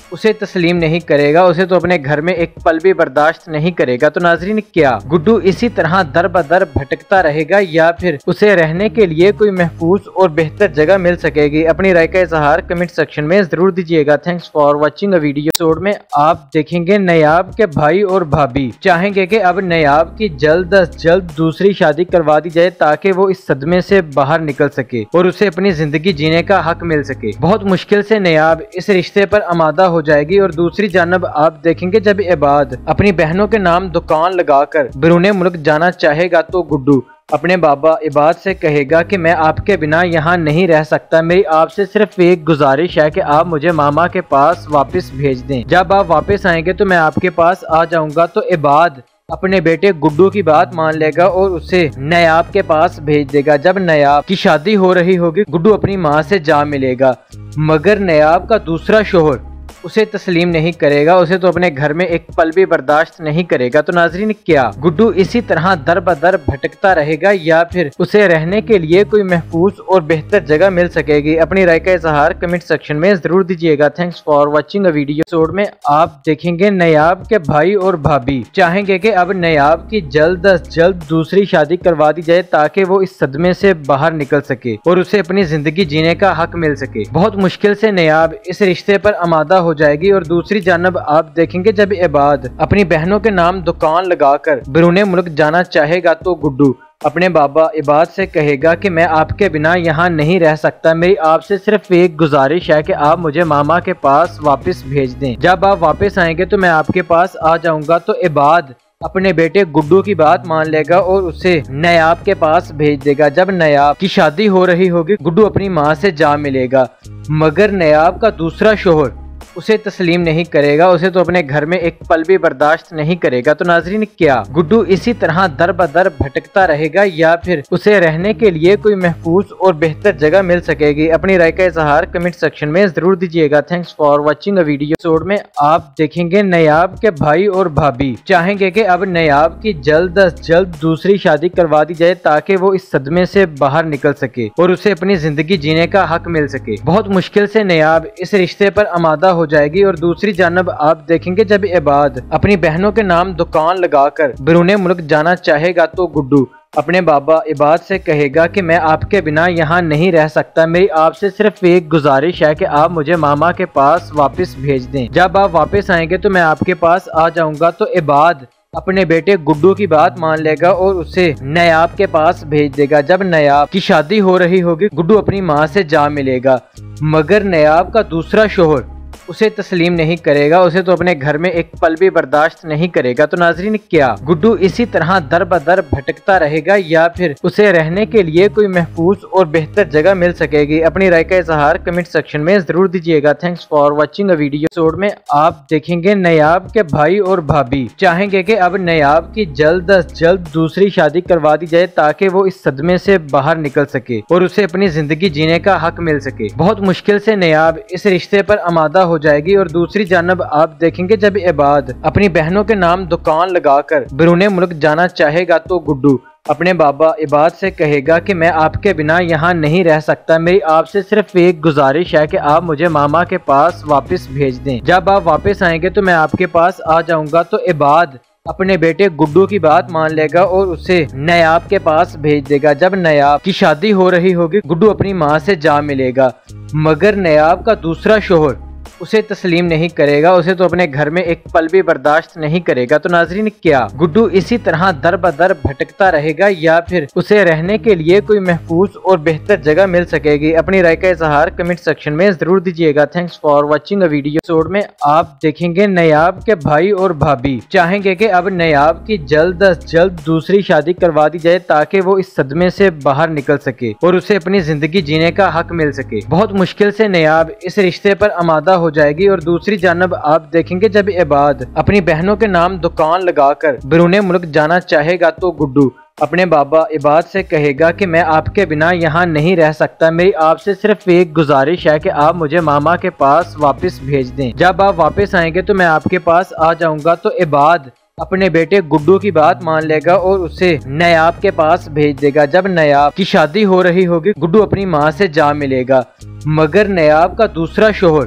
उसे तस्लीम नहीं करेगा, उसे तो अपने घर में एक पल भी बर्दाश्त नहीं करेगा। तो नाज़रीन, क्या गुड्डू इसी तरह दर बदर भटकता रहेगा या फिर उसे रहने के लिए कोई महफूज और बेहतर जगह मिल सकेगी? अपनी राय का इजहार कमेंट सेक्शन में जरूर दीजिएगा। Thanks for watching a video. Episode में आप देखेंगे नयाब के भाई और भाभी चाहेंगे कि अब नयाब की जल्द अज जल्द दूसरी शादी करवा दी जाए ताकि वो इस सदमे से बाहर निकल सके और उसे अपनी जिंदगी जीने का हक मिल सके। बहुत मुश्किल से नयाब इस रिश्ते पर आमादा हो जाएगी और दूसरी जानब आप देखेंगे जब इबाद अपनी बहनों के नाम दुकान लगाकर बैरून मुल्क जाना चाहेगा तो गुड्डू अपने बाबा इबाद से कहेगा कि मैं आपके बिना यहाँ नहीं रह सकता, मेरी आपसे सिर्फ एक गुजारिश है कि आप मुझे मामा के पास वापस भेज दें। जब आप वापस आएंगे तो मैं आपके पास आ जाऊंगा। तो इबाद अपने बेटे गुड्डू की बात मान लेगा और उसे नयाब के पास भेज देगा। जब नयाब की शादी हो रही होगी गुड्डू अपनी माँ से जा मिलेगा, मगर नयाब का दूसरा शोहर उसे तस्लीम नहीं करेगा, उसे तो अपने घर में एक पल भी बर्दाश्त नहीं करेगा। तो नाज़रीन, क्या गुड्डू इसी तरह दर बदर भटकता रहेगा या फिर उसे रहने के लिए कोई महफूज और बेहतर जगह मिल सकेगी? अपनी राय का इजहार कमेंट सेक्शन में जरूर दीजिएगा। Thanks for watching a video. Episode में आप देखेंगे नयाब के भाई और भाभी चाहेंगे कि अब नयाब की जल्द अज जल्द दूसरी शादी करवा दी जाए ताकि वो इस सदमे से बाहर निकल सके और उसे अपनी जिंदगी जीने का हक मिल सके। बहुत मुश्किल से नयाब इस रिश्ते पर आमादा हो जाएगी और दूसरी जानब आप देखेंगे जब इबाद अपनी बहनों के नाम दुकान लगाकर बैरून मुल्क जाना चाहेगा तो गुड्डू अपने बाबा इबाद से कहेगा कि मैं आपके बिना यहाँ नहीं रह सकता, मेरी आपसे सिर्फ एक गुजारिश है कि आप मुझे मामा के पास वापस भेज दें। जब आप वापस आएंगे तो मैं आपके पास आ जाऊंगा। तो इबाद अपने बेटे गुड्डू की बात मान लेगा और उसे नयाब के पास भेज देगा। जब नयाब की शादी हो रही होगी गुड्डू अपनी माँ से जा मिलेगा, मगर नयाब का दूसरा शोहर उसे तस्लीम नहीं करेगा, उसे तो अपने घर में एक पल भी बर्दाश्त नहीं करेगा। तो नाज़रीन, क्या गुड्डू इसी तरह दर बदर भटकता रहेगा या फिर उसे रहने के लिए कोई महफूज और बेहतर जगह मिल सकेगी? अपनी राय का इजहार कमेंट सेक्शन में जरूर दीजिएगा। Thanks for watching a video. Episode में आप देखेंगे नयाब के भाई और भाभी चाहेंगे कि अब नयाब की जल्द अज जल्द दूसरी शादी करवा दी जाए ताकि वो इस सदमे से बाहर निकल सके और उसे अपनी जिंदगी जीने का हक मिल सके। बहुत मुश्किल से नयाब इस रिश्ते पर आमादा हो जाएगी और दूसरी जानब आप देखेंगे जब इबाद अपनी बहनों के नाम दुकान लगाकर बैरून मुल्क जाना चाहेगा तो गुड्डू अपने बाबा इबाद से कहेगा कि मैं आपके बिना यहाँ नहीं रह सकता, मेरी आपसे सिर्फ एक गुजारिश है कि आप मुझे मामा के पास वापस भेज दें। जब आप वापस आएंगे तो मैं आपके पास आ जाऊंगा। तो इबाद अपने बेटे गुड्डू की बात मान लेगा और उसे नयाब के पास भेज देगा। जब नयाब की शादी हो रही होगी गुड्डू अपनी माँ से जा मिलेगा, मगर नयाब का दूसरा शोहर उसे तस्लीम नहीं करेगा, उसे तो अपने घर में एक पल भी बर्दाश्त नहीं करेगा। तो नाज़रीन, क्या गुड्डू इसी तरह दर बदर भटकता रहेगा या फिर उसे रहने के लिए कोई महफूज और बेहतर जगह मिल सकेगी? अपनी राय का इजहार कमेंट सेक्शन में जरूर दीजिएगा। Thanks for watching a video. Episode में आप देखेंगे नयाब के भाई और भाभी चाहेंगे कि अब नयाब की जल्द अज जल्द दूसरी शादी करवा दी जाए ताकि वो इस सदमे से बाहर निकल सके और उसे अपनी जिंदगी जीने का हक मिल सके। बहुत मुश्किल से नयाब इस रिश्ते पर आमादा हो जाएगी और दूसरी जानब आप देखेंगे जब इबाद अपनी बहनों के नाम दुकान लगाकर बैरून मुल्क जाना चाहेगा तो गुड्डू अपने बाबा इबाद से कहेगा कि मैं आपके बिना यहाँ नहीं रह सकता, मेरी आपसे सिर्फ एक गुजारिश है कि आप मुझे मामा के पास वापस भेज दें। जब आप वापस आएंगे तो मैं आपके पास आ जाऊंगा। तो इबाद अपने बेटे गुड्डू की बात मान लेगा और उसे नयाब के पास भेज देगा। जब नयाब की शादी हो रही होगी गुड्डू अपनी माँ से जा मिलेगा, मगर नयाब का दूसरा शोहर उसे तस्लीम नहीं करेगा, उसे तो अपने घर में एक पल भी बर्दाश्त नहीं करेगा। तो नाज़रीन, क्या गुड्डू इसी तरह दर बदर भटकता रहेगा या फिर उसे रहने के लिए कोई महफूज और बेहतर जगह मिल सकेगी? अपनी राय का इजहार कमेंट सेक्शन में जरूर दीजिएगा। Thanks for watching a video. Episode में आप देखेंगे नयाब के भाई और भाभी चाहेंगे कि अब नयाब की जल्द अज जल्द दूसरी शादी करवा दी जाए ताकि वो इस सदमे से बाहर निकल सके और उसे अपनी जिंदगी जीने का हक मिल सके। बहुत मुश्किल से नयाब इस रिश्ते पर आमादा हो जाएगी और दूसरी जानब आप देखेंगे जब इबाद अपनी बहनों के नाम दुकान लगाकर बैरून मुल्क जाना चाहेगा तो गुड्डू अपने बाबा इबाद से कहेगा कि मैं आपके बिना यहाँ नहीं रह सकता, मेरी आपसे सिर्फ एक गुजारिश है कि आप मुझे मामा के पास वापस भेज दें। जब आप वापस आएंगे तो मैं आपके पास आ जाऊंगा। तो इबाद अपने बेटे गुड्डू की बात मान लेगा और उसे नयाब के पास भेज देगा। जब नयाब की शादी हो रही होगी गुड्डू अपनी माँ से जा मिलेगा, मगर नयाब का दूसरा शोहर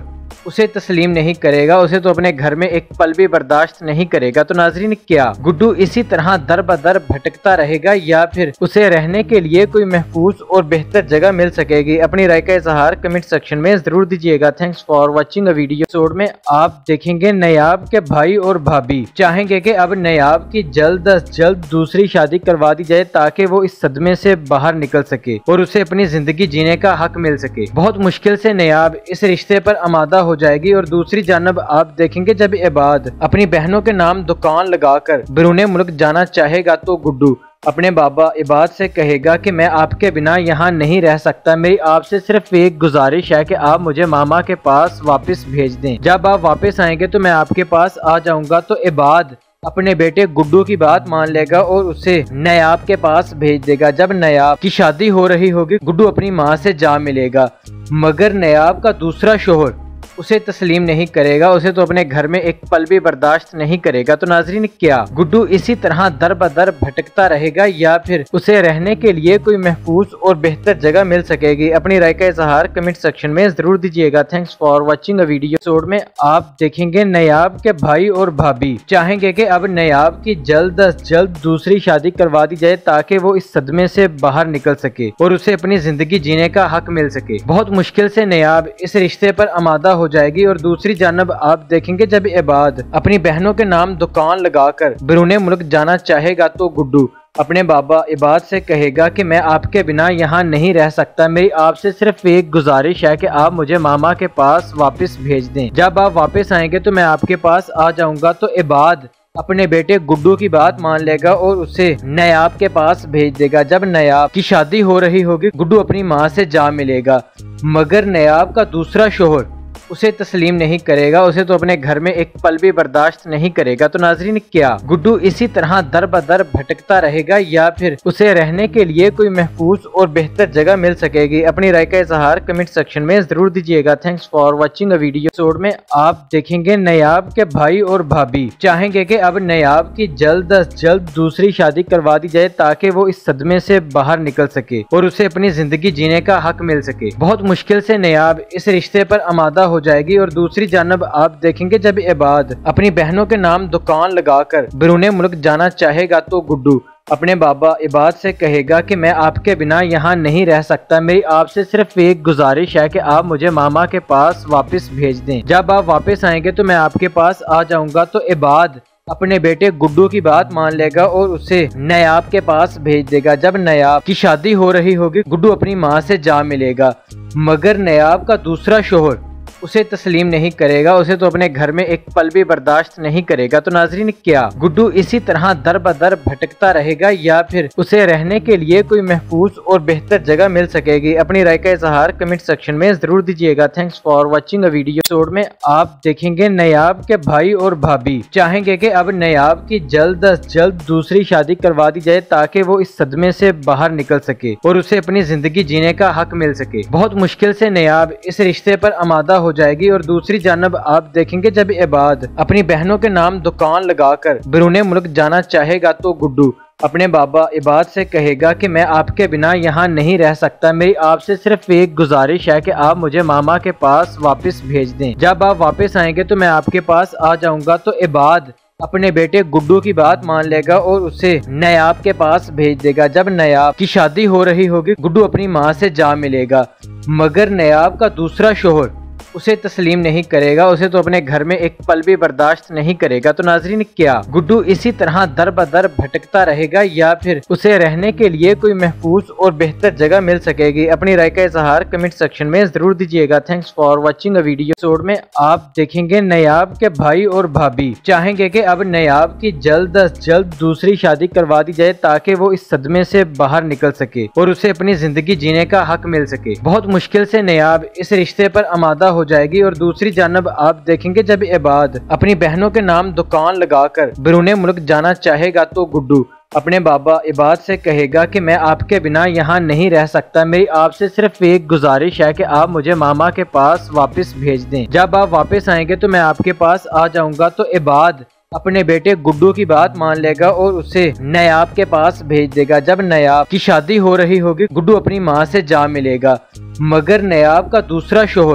उसे तस्लीम नहीं करेगा, उसे तो अपने घर में एक पल भी बर्दाश्त नहीं करेगा। तो नाजरीन, क्या गुड्डू इसी तरह दर बदर भटकता रहेगा या फिर उसे रहने के लिए कोई महफूज और बेहतर जगह मिल सकेगी? अपनी राय का इजहार कमेंट सेक्शन में जरूर दीजिएगा। Thanks for watching a video. Episode में आप देखेंगे नायाब के भाई और भाभी चाहेंगे कि अब नायाब की जल्द अज जल्द दूसरी शादी करवा दी जाए ताकि वो इस सदमे से बाहर निकल सके और उसे अपनी जिंदगी जीने का हक मिल सके। बहुत मुश्किल से नायाब इस रिश्ते पर आमादा हो जाएगी और दूसरी जानब आप देखेंगे जब इबाद अपनी बहनों के नाम दुकान लगाकर बैरून मुल्क जाना चाहेगा तो गुड्डू अपने बाबा इबाद से कहेगा कि मैं आपके बिना यहाँ नहीं रह सकता, मेरी आपसे सिर्फ एक गुजारिश है कि आप मुझे मामा के पास वापस भेज दें। जब आप वापस आएंगे तो मैं आपके पास आ जाऊंगा। तो इबाद अपने बेटे गुड्डू की बात मान लेगा और उसे नायाब के पास भेज देगा। जब नायाब की शादी हो रही होगी, गुड्डू अपनी माँ से जा मिलेगा, मगर नायाब का दूसरा शोहर उसे तस्लीम नहीं करेगा, उसे तो अपने घर में एक पल भी बर्दाश्त नहीं करेगा। तो नाजरीन, क्या गुड्डू इसी तरह दर बदर भटकता रहेगा या फिर उसे रहने के लिए कोई महफूज और बेहतर जगह मिल सकेगी? अपनी राय का इजहार कमेंट सेक्शन में जरूर दीजिएगा। Thanks for watching a video. Episode में आप देखेंगे नायाब के भाई और भाभी चाहेंगे कि अब नायाब की जल्द अज जल्द दूसरी शादी करवा दी जाए ताकि वो इस सदमे से बाहर निकल सके और उसे अपनी जिंदगी जीने का हक मिल सके। बहुत मुश्किल से नायाब इस रिश्ते पर आमादा हो जाएगी और दूसरी जानब आप देखेंगे जब इबाद अपनी बहनों के नाम दुकान लगाकर बैरून मुल्क जाना चाहेगा तो गुड्डू अपने बाबा इबाद से कहेगा कि मैं आपके बिना यहाँ नहीं रह सकता, मेरी आपसे सिर्फ एक गुजारिश है कि आप मुझे मामा के पास वापस भेज दें। जब आप वापस आएंगे तो मैं आपके पास आ जाऊंगा। तो इबाद अपने बेटे गुड्डू की बात मान लेगा और उसे नायाब के पास भेज देगा। जब नायाब की शादी हो रही होगी, गुड्डू अपनी माँ से जा मिलेगा, मगर नायाब का दूसरा शोहर उसे तस्लीम नहीं करेगा, उसे तो अपने घर में एक पल भी बर्दाश्त नहीं करेगा। तो नाजरीन, क्या गुड्डू इसी तरह दर बदर भटकता रहेगा या फिर उसे रहने के लिए कोई महफूज और बेहतर जगह मिल सकेगी? अपनी राय का इजहार कमेंट सेक्शन में जरूर दीजिएगा। Thanks for watching a video. Episode में आप देखेंगे नायाब के भाई और भाभी चाहेंगे कि अब नायाब की जल्द अज जल्द दूसरी शादी करवा दी जाए ताकि वो इस सदमे से बाहर निकल सके और उसे अपनी जिंदगी जीने का हक मिल सके। बहुत मुश्किल से नायाब इस रिश्ते पर आमादा हो जाएगी और दूसरी जानब आप देखेंगे जब इबाद अपनी बहनों के नाम दुकान लगाकर बैरून मुल्क जाना चाहेगा तो गुड्डू अपने बाबा इबाद से कहेगा कि मैं आपके बिना यहाँ नहीं रह सकता, मेरी आपसे सिर्फ एक गुजारिश है कि आप मुझे मामा के पास वापस भेज दें। जब आप वापस आएंगे तो मैं आपके पास आ जाऊंगा। तो इबाद अपने बेटे गुड्डू की बात मान लेगा और उसे नायाब के पास भेज देगा। जब नायाब की शादी हो रही होगी, गुड्डू अपनी माँ से जा मिलेगा, मगर नायाब का दूसरा शोहर उसे तस्लीम नहीं करेगा, उसे तो अपने घर में एक पल भी बर्दाश्त नहीं करेगा। तो नाजरीन, क्या गुड्डू इसी तरह दर बदर भटकता रहेगा या फिर उसे रहने के लिए कोई महफूज और बेहतर जगह मिल सकेगी? अपनी राय का इजहार कमेंट सेक्शन में जरूर दीजिएगा। Thanks for watching a video. Episode में आप देखेंगे नायाब के भाई और भाभी चाहेंगे कि अब नायाब की जल्द अज जल्द दूसरी शादी करवा दी जाए ताकि वो इस सदमे से बाहर निकल सके और उसे अपनी जिंदगी जीने का हक मिल सके। बहुत मुश्किल से नायाब इस रिश्ते पर आमादा हो जाएगी और दूसरी जानब आप देखेंगे जब इबाद अपनी बहनों के नाम दुकान लगाकर बैरून मुल्क जाना चाहेगा तो गुड्डू अपने बाबा इबाद से कहेगा कि मैं आपके बिना यहाँ नहीं रह सकता, मेरी आपसे सिर्फ एक गुजारिश है कि आप मुझे मामा के पास वापस भेज दें। जब आप वापस आएंगे तो मैं आपके पास आ जाऊंगा। तो इबाद अपने बेटे गुड्डू की बात मान लेगा और उसे नायाब के पास भेज देगा। जब नायाब की शादी हो रही होगी, गुड्डू अपनी माँ से जा मिलेगा, मगर नायाब का दूसरा शोहर उसे तस्लीम नहीं करेगा, उसे तो अपने घर में एक पल भी बर्दाश्त नहीं करेगा। तो नाजरीन, क्या गुड्डू इसी तरह दर बदर भटकता रहेगा या फिर उसे रहने के लिए कोई महफूज और बेहतर जगह मिल सकेगी? अपनी राय का इजहार कमेंट सेक्शन में जरूर दीजिएगा। Thanks for watching a video. Episode में आप देखेंगे नायाब के भाई और भाभी चाहेंगे कि अब नायाब की जल्द अज जल्द दूसरी शादी करवा दी जाए ताकि वो इस सदमे से बाहर निकल सके और उसे अपनी जिंदगी जीने का हक मिल सके। बहुत मुश्किल से नायाब इस रिश्ते पर आमादा हो जाएगी और दूसरी जानब आप देखेंगे जब इबाद अपनी बहनों के नाम दुकान लगाकर बैरून मुल्क जाना चाहेगा तो गुड्डू अपने बाबा इबाद से कहेगा कि मैं आपके बिना यहाँ नहीं रह सकता, मेरी आपसे सिर्फ एक गुजारिश है कि आप मुझे मामा के पास वापस भेज दें। जब आप वापस आएंगे तो मैं आपके पास आ जाऊंगा। तो इबाद अपने बेटे गुड्डू की बात मान लेगा और उसे नायाब के पास भेज देगा। जब नायाब की शादी हो रही होगी, गुड्डू अपनी माँ से जा मिलेगा, मगर नायाब का दूसरा शोहर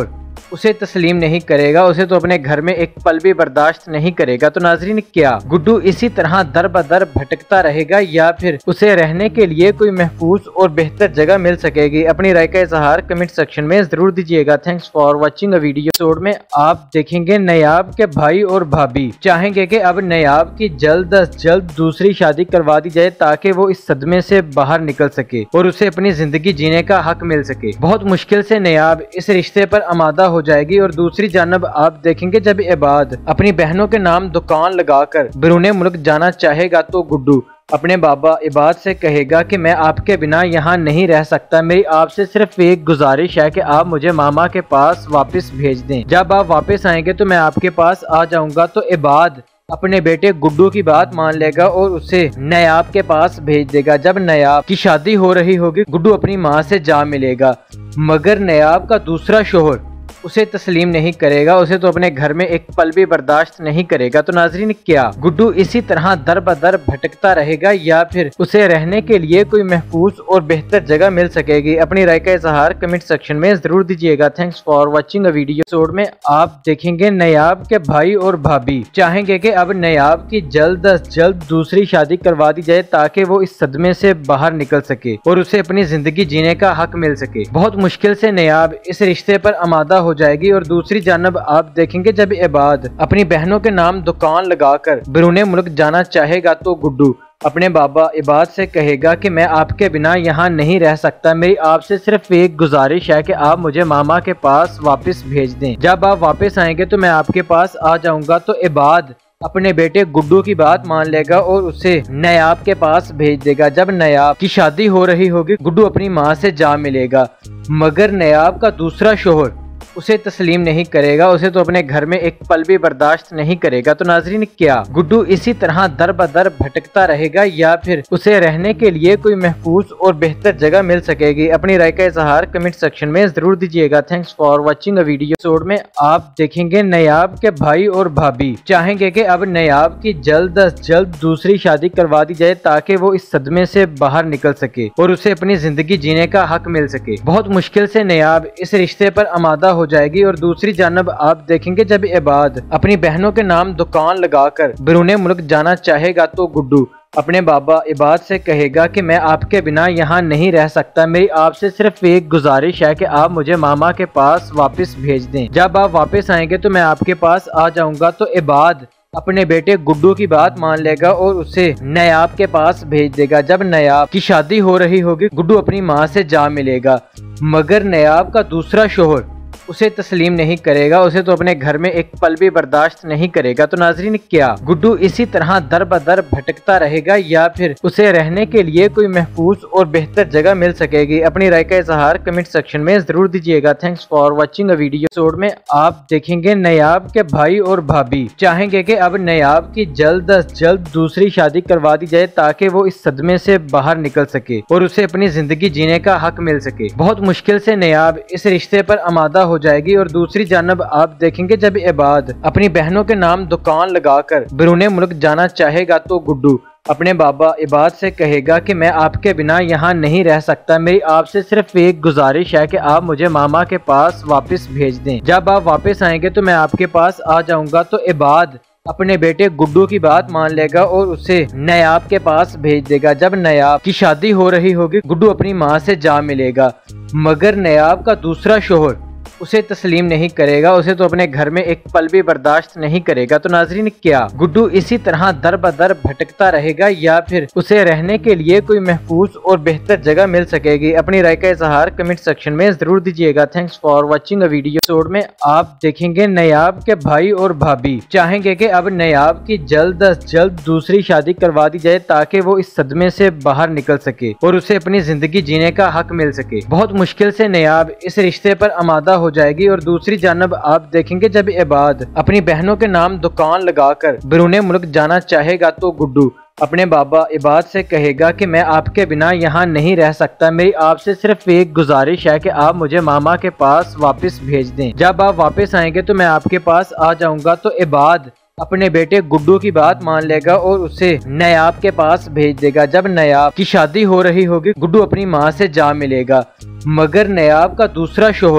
उसे तस्लीम नहीं करेगा, उसे तो अपने घर में एक पल भी बर्दाश्त नहीं करेगा। तो नाज़रीन, क्या गुड्डू इसी तरह दर बदर भटकता रहेगा या फिर उसे रहने के लिए कोई महफूज और बेहतर जगह मिल सकेगी? अपनी राय का इजहार कमेंट सेक्शन में जरूर दीजिएगा। Thanks for watching a video. Episode में आप देखेंगे नयाब के भाई और भाभी चाहेंगे कि अब नयाब की जल्द अज जल्द दूसरी शादी करवा दी जाए ताकि वो इस सदमे से बाहर निकल सके और उसे अपनी जिंदगी जीने का हक मिल सके। बहुत मुश्किल से नयाब इस रिश्ते पर आमादा हो जाएगी और दूसरी जानब आप देखेंगे जब इबाद अपनी बहनों के नाम दुकान लगाकर बैरून मुल्क जाना चाहेगा तो गुड्डू अपने बाबा इबाद से कहेगा कि मैं आपके बिना यहाँ नहीं रह सकता, मेरी आपसे सिर्फ एक गुजारिश है कि आप मुझे मामा के पास वापस भेज दें। जब आप वापस आएंगे तो मैं आपके पास आ जाऊंगा। तो इबाद अपने बेटे गुड्डू की बात मान लेगा और उसे नयाब के पास भेज देगा। जब नयाब की शादी हो रही होगी, गुड्डू अपनी माँ से जा मिलेगा, मगर नयाब का दूसरा शोहर उसे तस्लीम नहीं करेगा, उसे तो अपने घर में एक पल भी बर्दाश्त नहीं करेगा। तो नाज़रीन, क्या गुड्डू इसी तरह दर बदर भटकता रहेगा या फिर उसे रहने के लिए कोई महफूज और बेहतर जगह मिल सकेगी? अपनी राय का इजहार कमेंट सेक्शन में जरूर दीजिएगा। Thanks for watching a video. Episode में आप देखेंगे नयाब के भाई और भाभी चाहेंगे कि अब नयाब की जल्द अज जल्द दूसरी शादी करवा दी जाए ताकि वो इस सदमे से बाहर निकल सके और उसे अपनी जिंदगी जीने का हक मिल सके। बहुत मुश्किल से नयाब इस रिश्ते पर आमादा हो जाएगी और दूसरी जानब आप देखेंगे जब इबाद अपनी बहनों के नाम दुकान लगाकर बैरून मुल्क जाना चाहेगा तो गुड्डू अपने बाबा इबाद से कहेगा कि मैं आपके बिना यहाँ नहीं रह सकता, मेरी आपसे सिर्फ एक गुजारिश है कि आप मुझे मामा के पास वापस भेज दें। जब आप वापस आएंगे तो मैं आपके पास आ जाऊंगा। तो इबाद अपने बेटे गुड्डू की बात मान लेगा और उसे नयाब के पास भेज देगा। जब नयाब की शादी हो रही होगी, गुड्डू अपनी माँ से जा मिलेगा, मगर नयाब का दूसरा शोहर उसे तस्लीम नहीं करेगा, उसे तो अपने घर में एक पल भी बर्दाश्त नहीं करेगा। तो नाज़रीन, क्या गुड्डू इसी तरह दर बदर भटकता रहेगा या फिर उसे रहने के लिए कोई महफूज और बेहतर जगह मिल सकेगी? अपनी राय का इजहार कमेंट सेक्शन में जरूर दीजिएगा। Thanks for watching a video. Episode में आप देखेंगे नयाब के भाई और भाभी चाहेंगे कि अब नयाब की जल्द अज जल्द दूसरी शादी करवा दी जाए ताकि वो इस सदमे से बाहर निकल सके और उसे अपनी जिंदगी जीने का हक मिल सके। बहुत मुश्किल से नयाब इस रिश्ते पर आमादा हो जाएगी और दूसरी जानब आप देखेंगे जब इबाद अपनी बहनों के नाम दुकान लगाकर बैरून मुल्क जाना चाहेगा तो गुड्डू अपने बाबा इबाद से कहेगा कि मैं आपके बिना यहाँ नहीं रह सकता, मेरी आपसे सिर्फ एक गुजारिश है कि आप मुझे मामा के पास वापस भेज दें। जब आप वापस आएंगे तो मैं आपके पास आ जाऊंगा। तो इबाद अपने बेटे गुड्डू की बात मान लेगा और उसे नयाब के पास भेज देगा। जब नयाब की शादी हो रही होगी, गुड्डू अपनी माँ से जा मिलेगा, मगर नयाब का दूसरा शोहर उसे तस्लीम नहीं करेगा, उसे तो अपने घर में एक पल भी बर्दाश्त नहीं करेगा। तो नाज़रीन, क्या गुड्डू इसी तरह दर बदर भटकता रहेगा या फिर उसे रहने के लिए कोई महफूज और बेहतर जगह मिल सकेगी? अपनी राय का इजहार कमेंट सेक्शन में जरूर दीजिएगा। Thanks for watching a video. Episode में आप देखेंगे नयाब के भाई और भाभी चाहेंगे कि अब नयाब की जल्द अज जल्द दूसरी शादी करवा दी जाए ताकि वो इस सदमे से बाहर निकल सके और उसे अपनी जिंदगी जीने का हक मिल सके। बहुत मुश्किल से नयाब इस रिश्ते पर आमादा हो जाएगी और दूसरी जानब आप देखेंगे जब इबाद अपनी बहनों के नाम दुकान लगाकर बैरून मुल्क जाना चाहेगा तो गुड्डू अपने बाबा इबाद से कहेगा कि मैं आपके बिना यहाँ नहीं रह सकता, मेरी आपसे सिर्फ एक गुजारिश है कि आप मुझे मामा के पास वापस भेज दें। जब आप वापस आएंगे तो मैं आपके पास आ जाऊंगा। तो इबाद अपने बेटे गुड्डू की बात मान लेगा और उसे नयाब के पास भेज देगा। जब नयाब की शादी हो रही होगी, गुड्डू अपनी माँ से जा मिलेगा, मगर नयाब का दूसरा शोहर उसे तस्लीम नहीं करेगा, उसे तो अपने घर में एक पल भी बर्दाश्त नहीं करेगा। तो नाज़रीन, क्या गुड्डू इसी तरह दर बदर भटकता रहेगा या फिर उसे रहने के लिए कोई महफूज और बेहतर जगह मिल सकेगी? अपनी राय का इजहार कमेंट सेक्शन में जरूर दीजिएगा। Thanks for watching a video. Episode में आप देखेंगे नयाब के भाई और भाभी चाहेंगे कि अब नयाब की जल्द अज जल्द दूसरी शादी करवा दी जाए ताकि वो इस सदमे से बाहर निकल सके और उसे अपनी जिंदगी जीने का हक मिल सके। बहुत मुश्किल से नयाब इस रिश्ते पर आमादा हो जाएगी और दूसरी जानब आप देखेंगे जब इबाद अपनी बहनों के नाम दुकान लगाकर बैरून मुल्क जाना चाहेगा तो गुड्डू अपने बाबा इबाद से कहेगा कि मैं आपके बिना यहाँ नहीं रह सकता, मेरी आपसे सिर्फ एक गुजारिश है कि आप मुझे मामा के पास वापस भेज दें। जब आप वापस आएंगे तो मैं आपके पास आ जाऊंगा। तो इबाद अपने बेटे गुड्डू की बात मान लेगा और उसे नयाब के पास भेज देगा। जब नयाब की शादी हो रही होगी, गुड्डू अपनी माँ से जा मिलेगा, मगर नयाब का दूसरा शोहर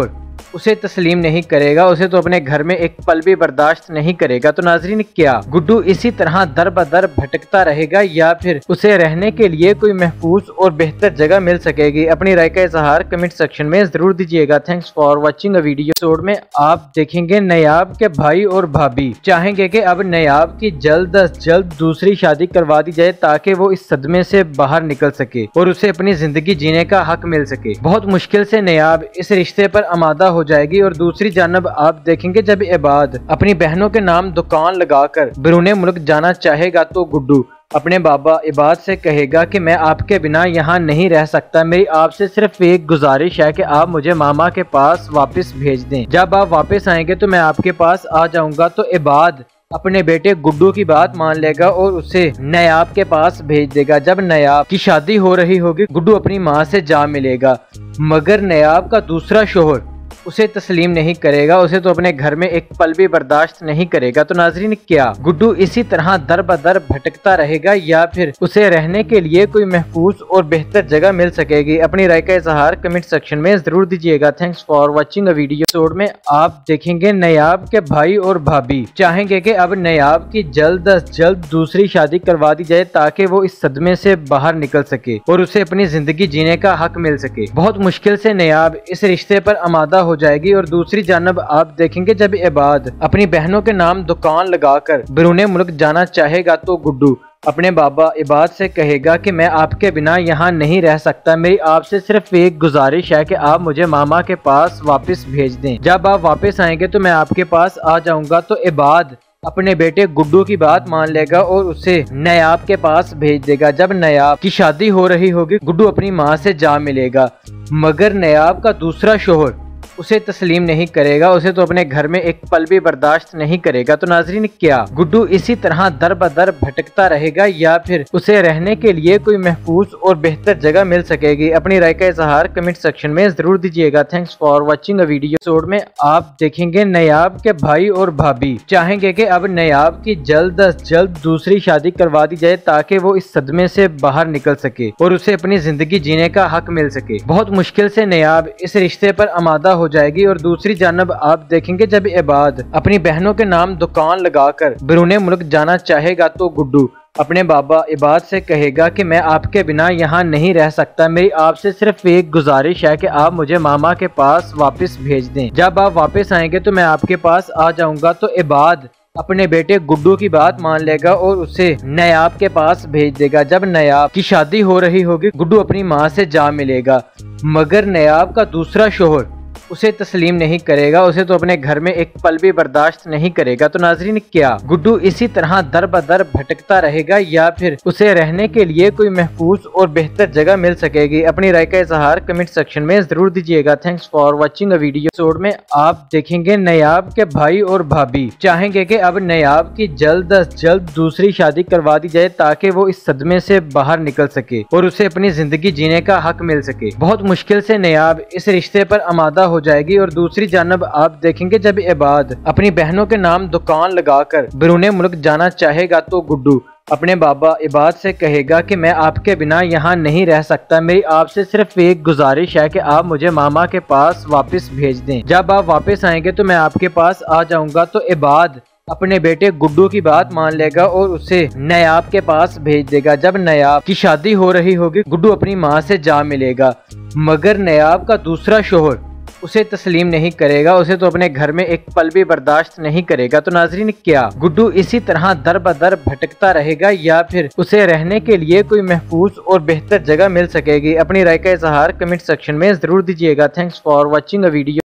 उसे तस्लीम नहीं करेगा, उसे तो अपने घर में एक पल भी बर्दाश्त नहीं करेगा। तो नाज़रीन, क्या गुड्डू इसी तरह दर बदर भटकता रहेगा या फिर उसे रहने के लिए कोई महफूज और बेहतर जगह मिल सकेगी? अपनी राय का इजहार कमेंट सेक्शन में जरूर दीजिएगा। Thanks for watching a video. Episode में आप देखेंगे नयाब के भाई और भाभी चाहेंगे कि अब नयाब की जल्द अज जल्द दूसरी शादी करवा दी जाए ताकि वो इस सदमे से बाहर निकल सके और उसे अपनी जिंदगी जीने का हक मिल सके। बहुत मुश्किल से नयाब इस रिश्ते पर आमादा हो जाएगी और दूसरी जानब आप देखेंगे जब इबाद अपनी बहनों के नाम दुकान लगाकर बैरून मुल्क जाना चाहेगा तो गुड्डू अपने बाबा इबाद से कहेगा कि मैं आपके बिना यहाँ नहीं रह सकता, मेरी आपसे सिर्फ एक गुजारिश है कि आप मुझे मामा के पास वापस भेज दें। जब आप वापस आएंगे तो मैं आपके पास आ जाऊंगा। तो इबाद अपने बेटे गुड्डू की बात मान लेगा और उसे नयाब के पास भेज देगा। जब नयाब की शादी हो रही होगी गुड्डू अपनी माँ से जा मिलेगा, मगर नयाब का दूसरा शोहर उसे तस्लीम नहीं करेगा, उसे तो अपने घर में एक पल भी बर्दाश्त नहीं करेगा। तो नाज़रीन, क्या गुड्डू इसी तरह दर बदर भटकता रहेगा या फिर उसे रहने के लिए कोई महफूज और बेहतर जगह मिल सकेगी? अपनी राय का इजहार कमेंट सेक्शन में जरूर दीजिएगा। Thanks for watching a video. Episode में आप देखेंगे नयाब के भाई और भाभी चाहेंगे कि अब नयाब की जल्द अज जल्द दूसरी शादी करवा दी जाए ताकि वो इस सदमे से बाहर निकल सके और उसे अपनी जिंदगी जीने का हक मिल सके। बहुत मुश्किल से नयाब इस रिश्ते पर आमादा हो जाएगी और दूसरी जानब आप देखेंगे जब इबाद अपनी बहनों के नाम दुकान लगाकर बैरून मुल्क जाना चाहेगा तो गुड्डू अपने बाबा इबाद से कहेगा कि मैं आपके बिना यहाँ नहीं रह सकता, मेरी आपसे सिर्फ एक गुजारिश है कि आप मुझे मामा के पास वापस भेज दें। जब आप वापस आएंगे तो मैं आपके पास आ जाऊंगा। तो इबाद अपने बेटे गुड्डू की बात मान लेगा और उसे नयाब के पास भेज देगा। जब नयाब की शादी हो रही होगी गुड्डू अपनी माँ से जा मिलेगा, मगर नयाब का दूसरा शोहर उसे तस्लीम नहीं करेगा, उसे तो अपने घर में एक पल भी बर्दाश्त नहीं करेगा। तो नाज़रीन, क्या गुड्डू इसी तरह दर बदर भटकता रहेगा या फिर उसे रहने के लिए कोई महफूज और बेहतर जगह मिल सकेगी? अपनी राय का इजहार कमेंट सेक्शन में जरूर दीजिएगा। Thanks for watching a video. Episode में आप देखेंगे नयाब के भाई और भाभी चाहेंगे कि अब नयाब की जल्द अज जल्द दूसरी शादी करवा दी जाए ताकि वो इस सदमे से बाहर निकल सके और उसे अपनी जिंदगी जीने का हक मिल सके। बहुत मुश्किल से नयाब इस रिश्ते पर आमादा हो जाएगी और दूसरी जानब आप देखेंगे जब इबाद अपनी बहनों के नाम दुकान लगाकर बैरून मुल्क जाना चाहेगा तो गुड्डू अपने बाबा इबाद से कहेगा कि मैं आपके बिना यहाँ नहीं रह सकता, मेरी आपसे सिर्फ एक गुजारिश है कि आप मुझे मामा के पास वापस भेज दें। जब आप वापस आएंगे तो मैं आपके पास आ जाऊंगा। तो इबाद अपने बेटे गुड्डू की बात मान लेगा और उसे नयाब के पास भेज देगा। जब नयाब की शादी हो रही होगी गुड्डू अपनी माँ से जा मिलेगा, मगर नयाब का दूसरा शोहर उसे तस्लीम नहीं करेगा, उसे तो अपने घर में एक पल भी बर्दाश्त नहीं करेगा। तो नाज़रीन, क्या गुड्डू इसी तरह दर बदर भटकता रहेगा या फिर उसे रहने के लिए कोई महफूज और बेहतर जगह मिल सकेगी? अपनी राय का इजहार कमेंट सेक्शन में जरूर दीजिएगा। Thanks for watching a video. Episode में आप देखेंगे नयाब के भाई और भाभी चाहेंगे कि अब नयाब की जल्द अज जल्द दूसरी शादी करवा दी जाए ताकि वो इस सदमे से बाहर निकल सके और उसे अपनी जिंदगी जीने का हक मिल सके। बहुत मुश्किल से नयाब इस रिश्ते पर आमादा हो जाएगी और दूसरी जानब आप देखेंगे जब इबाद अपनी बहनों के नाम दुकान लगाकर बैरून मुल्क जाना चाहेगा तो गुड्डू अपने बाबा इबाद से कहेगा कि मैं आपके बिना यहाँ नहीं रह सकता, मेरी आपसे सिर्फ एक गुजारिश है कि आप मुझे मामा के पास वापस भेज दें। जब आप वापस आएंगे तो मैं आपके पास आ जाऊंगा। तो इबाद अपने बेटे गुड्डू की बात मान लेगा और उसे नयाब के पास भेज देगा। जब नयाब की शादी हो रही होगी गुड्डू अपनी माँ से जा मिलेगा, मगर नयाब का दूसरा शोहर उसे तस्लीम नहीं करेगा, उसे तो अपने घर में एक पल भी बर्दाश्त नहीं करेगा। तो नाज़रीन, क्या गुड्डू इसी तरह दर बदर भटकता रहेगा या फिर उसे रहने के लिए कोई महफूज और बेहतर जगह मिल सकेगी? अपनी राय का इजहार कमेंट सेक्शन में जरूर दीजिएगा। Thanks for watching a video.